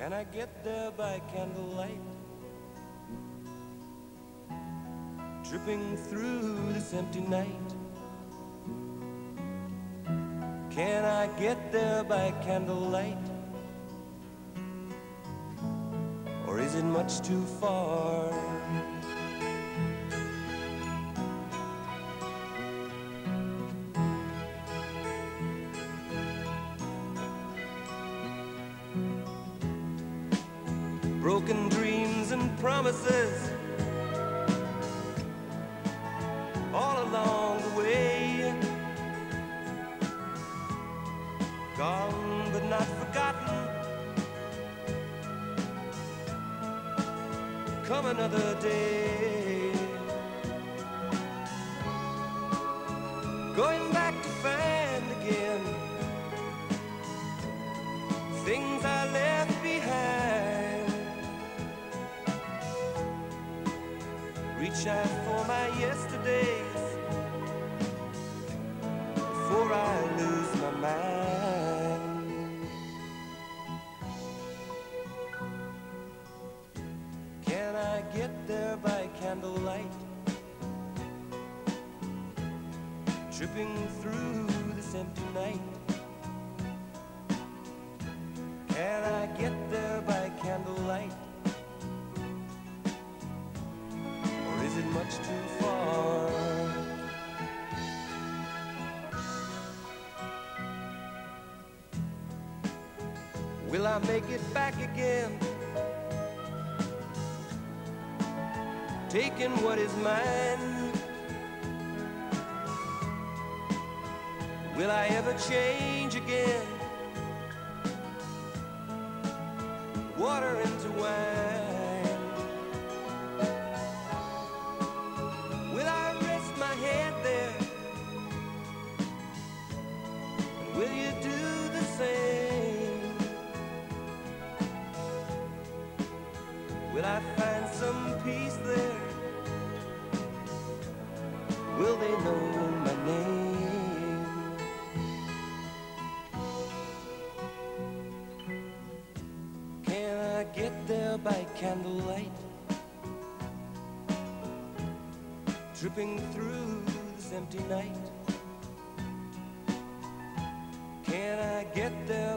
Can I get there by candlelight? Tripping through this empty night. Can I get there by candlelight? Or is it much too far? Broken dreams and promises all along the way, gone but not forgotten. Come another day, going back to find again things I left behind. Reach out for my yesterdays before I lose my mind. Can I get there by candlelight? Tripping through this empty night. Can I get there by candlelight? Is it much too far? Will I make it back again? Taking what is mine. Will I ever change again? Water into wine. Will you do the same? Will I find some peace there? Will they know my name? Can I get there by candlelight? Tripping through this empty night. Can I get there